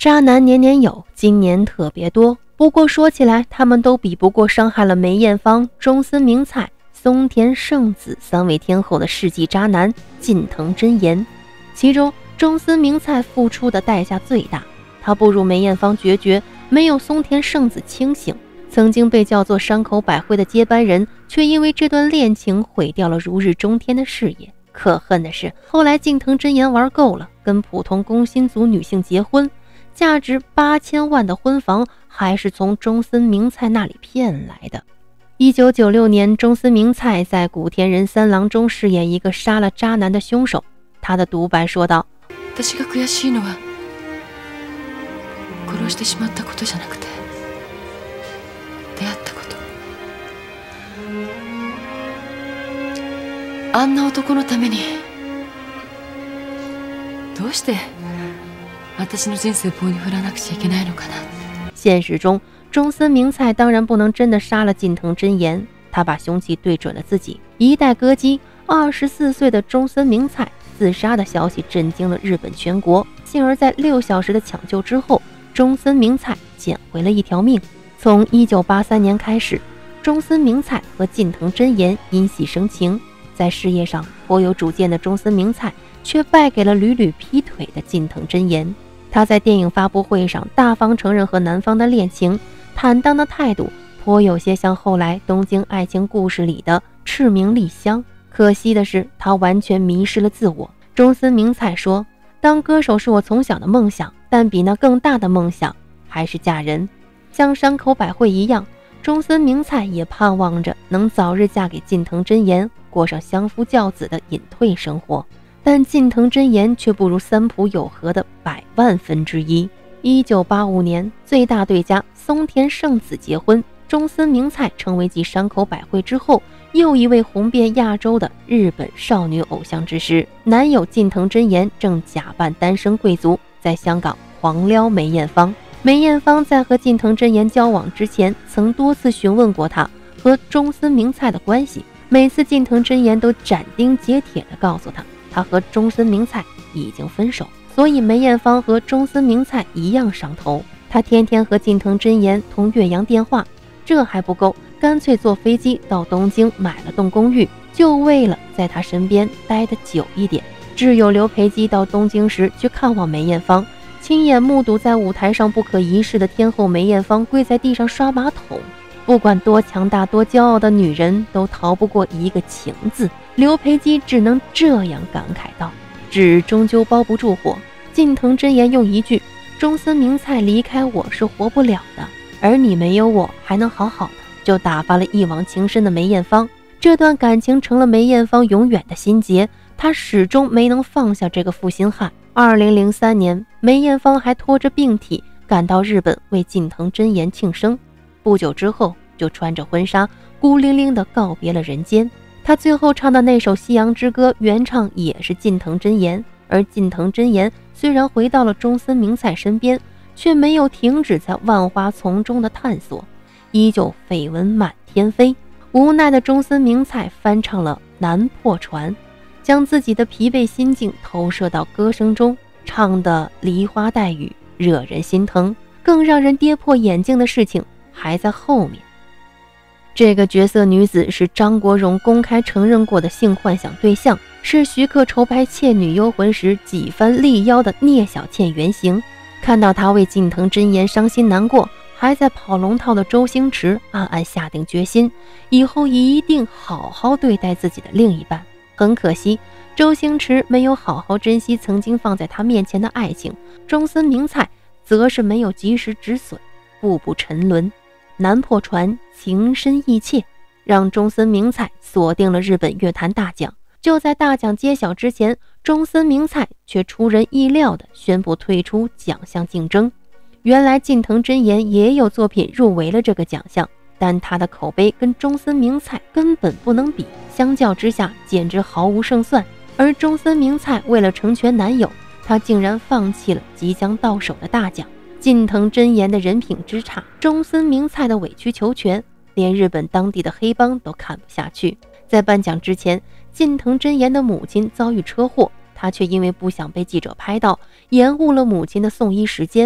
渣男年年有，今年特别多。不过说起来，他们都比不过伤害了梅艳芳、中森明菜、松田圣子三位天后的世纪渣男近藤真彦。其中中森明菜付出的代价最大，他不如梅艳芳决绝，没有松田圣子清醒。曾经被叫做山口百惠的接班人，却因为这段恋情毁掉了如日中天的事业。可恨的是，后来近藤真彦玩够了，跟普通工薪族女性结婚，价值8000万的婚房还是从中森明菜那里骗来的。1996年，中森明菜在古田任三郎中饰演一个杀了渣男的凶手。他的独白说道： 私が悔しいのは殺してしまったことじゃなくて出会ったこと。あんな男のためにどうして私の人生棒に振らなくちゃいけないのかな。 现实中，中森明菜当然不能真的杀了近藤真彦，他把凶器对准了自己。一代歌姬24岁的中森明菜自杀的消息震惊了日本全国，幸而在6小时的抢救之后，中森明菜捡回了一条命。从1983年开始，中森明菜和近藤真彦因戏生情。在事业上颇有主见的中森明菜却败给了屡屡劈腿的近藤真彦。他在电影发布会上大方承认和男方的恋情，坦荡的态度颇有些像后来东京爱情故事里的赤名莉香。可惜的是，他完全迷失了自我。中森明菜说，当歌手是我从小的梦想，但比那更大的梦想还是嫁人。像山口百惠一样，中森明菜也盼望着能早日嫁给近藤真彦，过上相夫教子的隐退生活。但近藤真彦却不如三浦友和的100万分之一。1985年，最大对家松田圣子结婚，中森明菜成为继山口百惠之后又一位红遍亚洲的日本少女偶像之时。男友近藤真彦正假扮单身贵族，在香港狂撩梅艳芳。梅艳芳在和近藤真彦交往之前，曾多次询问过他和中森明菜的关系，每次近藤真彦都斩钉截铁地告诉他和中森明菜已经分手，所以梅艳芳和中森明菜一样上头。他天天和近藤真彦通越洋电话，这还不够，干脆坐飞机到东京买了栋公寓，就为了在他身边待得久一点。挚友刘培基到东京时去看望梅艳芳，亲眼目睹在舞台上不可一世的天后梅艳芳跪在地上刷马桶。不管多强大多骄傲的女人，都逃不过一个情字。刘培基只能这样感慨道：纸终究包不住火。近藤真彦用一句中森明菜离开我是活不了的，而你没有我还能好好的，就打发了一往情深的梅艳芳。这段感情成了梅艳芳永远的心结，她始终没能放下这个负心汉。2003年，梅艳芳还拖着病体赶到日本为近藤真彦庆生，不久之后就穿着婚纱孤零零地告别了人间。她最后唱的那首《夕阳之歌》原唱也是近藤真彦，而近藤真彦虽然回到了中森明菜身边，却没有停止在万花丛中的探索，依旧绯闻满天飞。无奈的中森明菜翻唱了《南破船》，将自己的疲惫心境投射到歌声中，唱的梨花带雨，惹人心疼。更让人跌破眼镜的事情还在后面。这个角色女子是张国荣公开承认过的性幻想对象，是徐克筹拍《倩女幽魂》时几番力邀的聂小倩原型。看到她为近藤真彦伤心难过，还在跑龙套的周星驰暗暗下定决心，以后一定好好对待自己的另一半。很可惜，周星驰没有好好珍惜曾经放在他面前的爱情，中森明菜则是没有及时止损，步步沉沦。南破船情深意切，让中森明菜锁定了日本乐坛大奖。就在大奖揭晓之前，中森明菜却出人意料地宣布退出奖项竞争。原来近藤真彦也有作品入围了这个奖项，但他的口碑跟中森明菜根本不能比，相较之下简直毫无胜算。而中森明菜为了成全男友，他竟然放弃了即将到手的大奖。近藤真彦的人品之差，中森明菜的委曲求全，连日本当地的黑帮都看不下去。在颁奖之前，近藤真彦的母亲遭遇车祸，他却因为不想被记者拍到，延误了母亲的送医时间。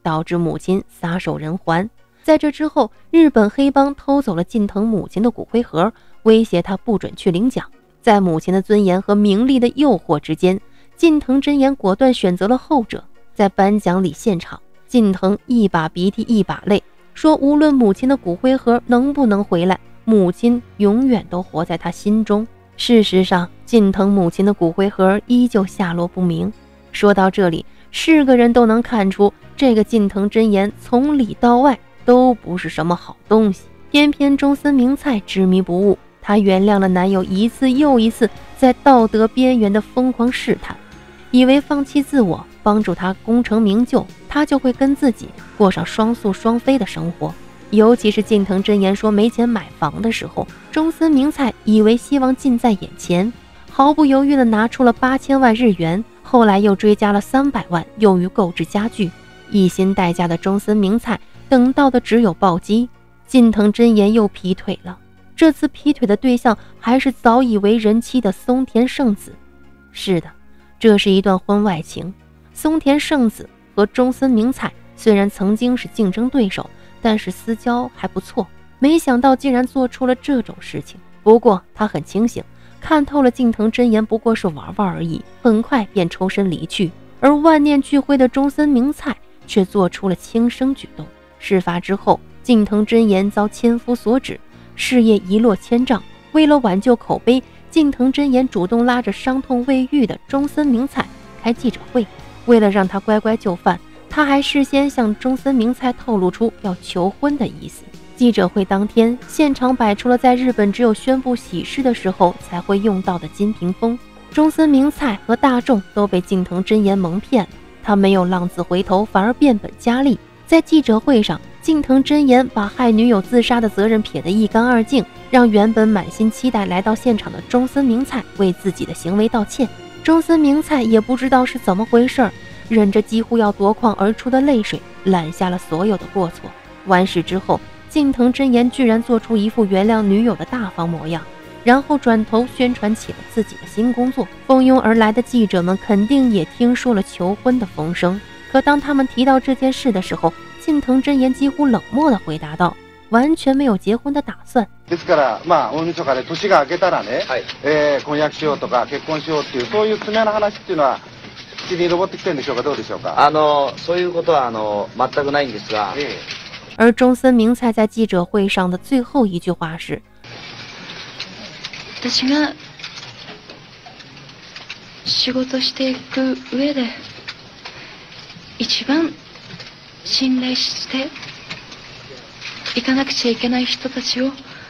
导致母亲撒手人寰。在这之后，日本黑帮偷走了近藤母亲的骨灰盒，威胁她不准去领奖。在母亲的尊严和名利的诱惑之间，近藤真彦果断选择了后者。在颁奖礼现场，近藤一把鼻涕一把泪，说无论母亲的骨灰盒能不能回来，母亲永远都活在他心中。事实上，近藤母亲的骨灰盒依旧下落不明。说到这里，是个人都能看出，这个近藤真彦从里到外都不是什么好东西。偏偏中森明菜执迷不悟，她原谅了男友一次又一次在道德边缘的疯狂试探，以为放弃自我，帮助他功成名就，他就会跟自己过上双宿双飞的生活。尤其是近藤真彦说没钱买房的时候，中森明菜以为希望近在眼前，毫不犹豫地拿出了8000万日元，后来又追加了300万用于购置家具。一心待嫁的中森明菜等到的只有暴击。近藤真彦又劈腿了，这次劈腿的对象还是早已为人妻的松田圣子。是的，这是一段婚外情。松田圣子和中森明菜虽然曾经是竞争对手，但是私交还不错，没想到竟然做出了这种事情。不过他很清醒，看透了近藤真彦不过是玩玩而已，很快便抽身离去。而万念俱灰的中森明菜却做出了轻生举动。事发之后，近藤真彦遭千夫所指，事业一落千丈。为了挽救口碑，近藤真彦主动拉着伤痛未愈的中森明菜开记者会。为了让他乖乖就范，他还事先向中森明菜透露出要求婚的意思。记者会当天，现场摆出了在日本只有宣布喜事的时候才会用到的金屏风。中森明菜和大众都被近藤真彦蒙骗了，他没有浪子回头，反而变本加厉。在记者会上，近藤真彦把害女友自杀的责任撇得一干二净，让原本满心期待来到现场的中森明菜为自己的行为道歉。中森明菜也不知道是怎么回事，忍着几乎要夺眶而出的泪水，揽下了所有的过错。完事之后，近藤真彦居然做出一副原谅女友的大方模样，然后转头宣传起了自己的新工作。蜂拥而来的记者们肯定也听说了求婚的风声，可当他们提到这件事的时候，近藤真彦几乎冷漠地回答道，完全没有结婚的打算。 ですから大晦日で年が明けたらね、婚約しようとか結婚しようっていうそういう詰めの話っていうのは口に上ってきてるんでしょうか、どうでしょうか。 そういうことは全くないんですが。 而中森明菜在记者会上的最后一句话是： 私が仕事していく上で一番信頼していかなくちゃいけない人たちを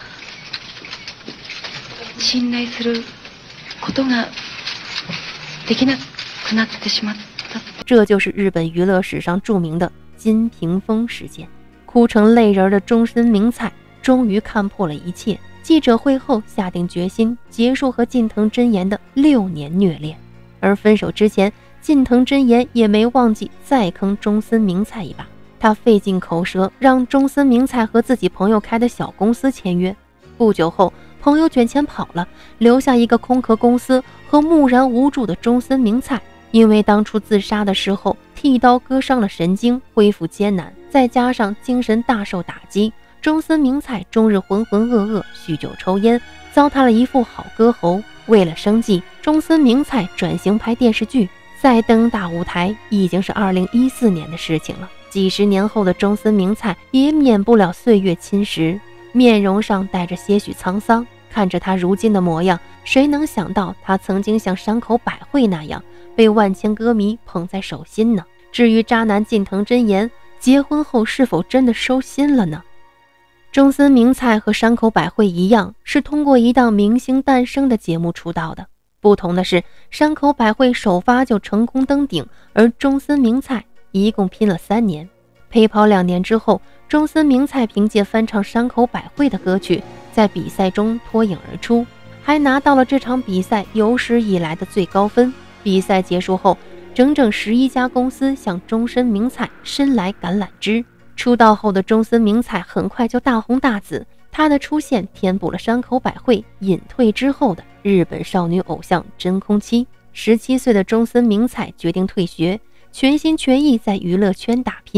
信頼することができなくなってしまった。 这就是日本娱乐史上著名的金屏风事件。哭成泪人的中森明菜终于看破了一切。记者会后下定决心结束和近藤真彦的6年虐恋。而分手之前，近藤真彦也没忘记再坑中森明菜一把。他费尽口舌让中森明菜和自己朋友开的小公司签约。不久后，朋友卷钱跑了，留下一个空壳公司和木然无助的中森明菜。因为当初自杀的时候剃刀割伤了神经，恢复艰难，再加上精神大受打击，中森明菜终日浑浑噩噩，酗酒抽烟，糟蹋了一副好歌喉。为了生计，中森明菜转型拍电视剧，再登大舞台已经是2014年的事情了。几十年后的中森明菜也免不了岁月侵蚀，面容上带着些许沧桑。看着他如今的模样，谁能想到他曾经像山口百惠那样被万千歌迷捧在手心呢？至于渣男近藤真彦，结婚后是否真的收心了呢？中森明菜和山口百惠一样，是通过一档明星诞生的节目出道的。不同的是，山口百惠首发就成功登顶，而中森明菜一共拼了3年。陪跑2年之后，中森明菜凭借翻唱山口百惠的歌曲，在比赛中脱颖而出，还拿到了这场比赛有史以来的最高分。比赛结束后，整整11家公司向中森明菜伸来橄榄枝。出道后的中森明菜很快就大红大紫，她的出现填补了山口百惠隐退之后的日本少女偶像真空期。17岁的中森明菜决定退学，全心全意在娱乐圈打拼。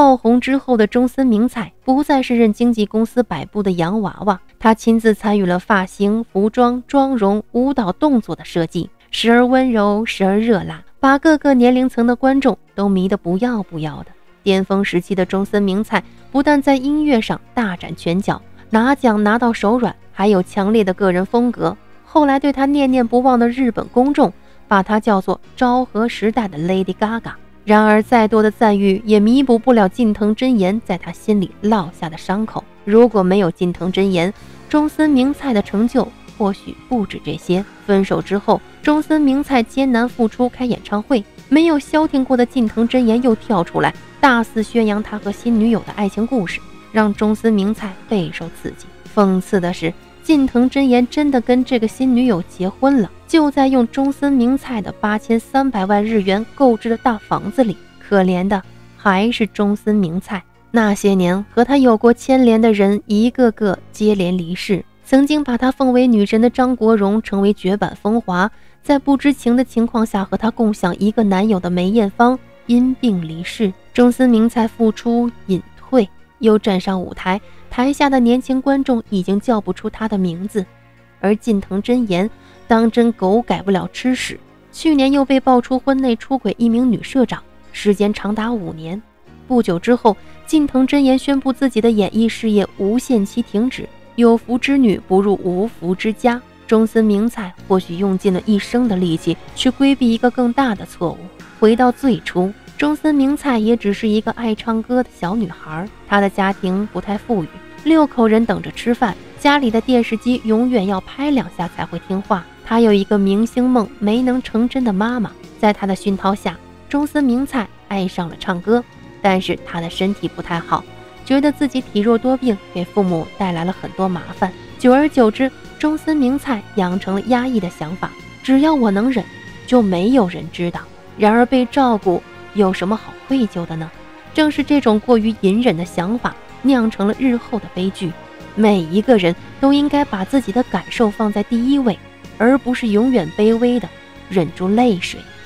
爆红之后的中森明菜不再是任经纪公司摆布的洋娃娃，她亲自参与了发型、服装、妆容、舞蹈动作的设计，时而温柔，时而热辣，把各个年龄层的观众都迷得不要不要的。巅峰时期的中森明菜不但在音乐上大展拳脚，拿奖拿到手软，还有强烈的个人风格。后来对她念念不忘的日本公众把她叫做昭和时代的 Lady Gaga。然而再多的赞誉也弥补不了近藤真彦在她心里烙下的伤口。如果没有近藤真彦，中森明菜的成就或许不止这些。分手之后，中森明菜艰难复出开演唱会，没有消停过的近藤真彦又跳出来大肆宣扬他和新女友的爱情故事，让中森明菜备受刺激。讽刺的是，近藤真彦真的跟这个新女友结婚了，就在用中森明菜的8300万日元购置的大房子里。可怜的还是中森明菜，那些年和他有过牵连的人一个个接连离世，曾经把他奉为女神的张国荣成为绝版风华，在不知情的情况下和他共享一个男友的梅艳芳因病离世。中森明菜复出隐退，又站上舞台，台下的年轻观众已经叫不出他的名字。而近藤真彦当真狗改不了吃屎，去年又被爆出婚内出轨一名女社长，时间长达5年。不久之后，近藤真彦宣布自己的演艺事业无限期停止，有福之女不入无福之家。中森明菜或许用尽了一生的力气去规避一个更大的错误。回到最初，中森明菜也只是一个爱唱歌的小女孩，她的家庭不太富裕，6口人等着吃饭，家里的电视机永远要拍2下才会听话。她有一个明星梦没能成真的妈妈，在她的熏陶下，中森明菜爱上了唱歌。但是她的身体不太好，觉得自己体弱多病，给父母带来了很多麻烦。久而久之，中森明菜养成了压抑的想法，只要我能忍，就没有人知道。然而被照顾有什么好愧疚的呢？正是这种过于隐忍的想法酿成了日后的悲剧。每一个人都应该把自己的感受放在第一位，而不是永远卑微的忍住泪水。